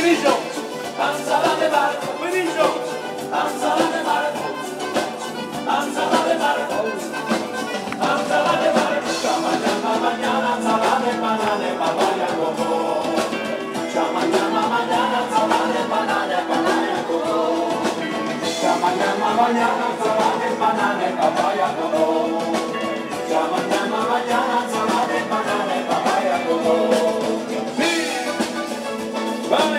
Mañana ensalada de banana y papaya todo. Ya mañana ensalada de banana y papaya todo. Sí, vai.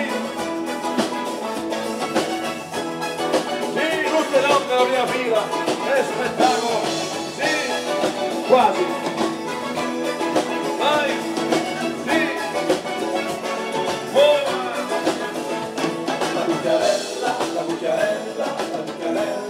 Sì, tutte le notte la prima fila, è spettacolo. Sì, quasi. Vai. Sì. Buona. La cucchiarella, la cucchiarella, la cucchiarella.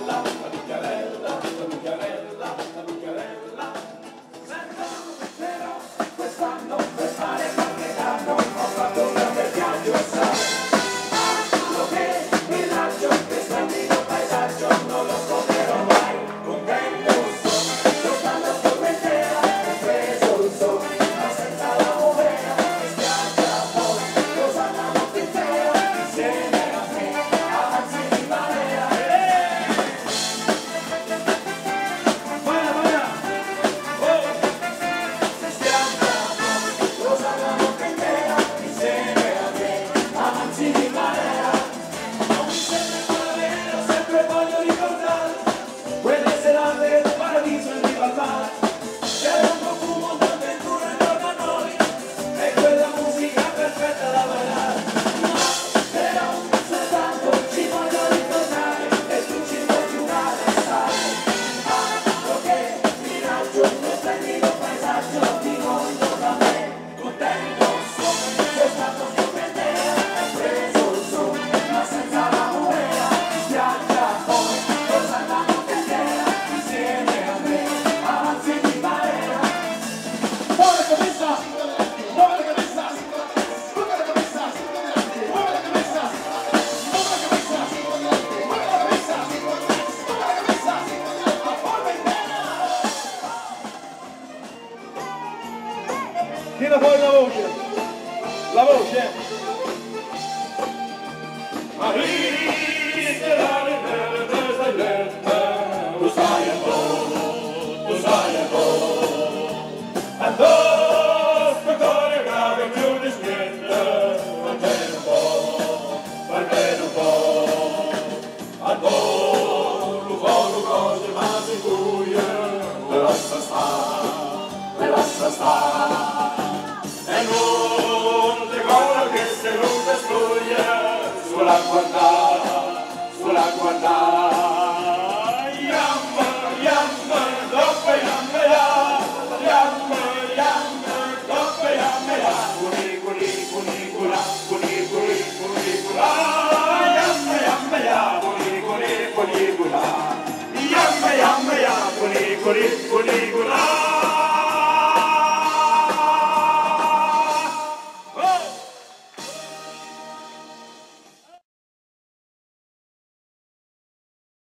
Tira fuori la voce, la voce. Tu sai un po', addosso coreografia più di scritta, fai bene un po', addosso cose ma si buia, le lascia stare. E non ti ricordo che se non ti spoglia sulla guardare yamma, doppe yamma doppe yamma cunicula yamma cunicula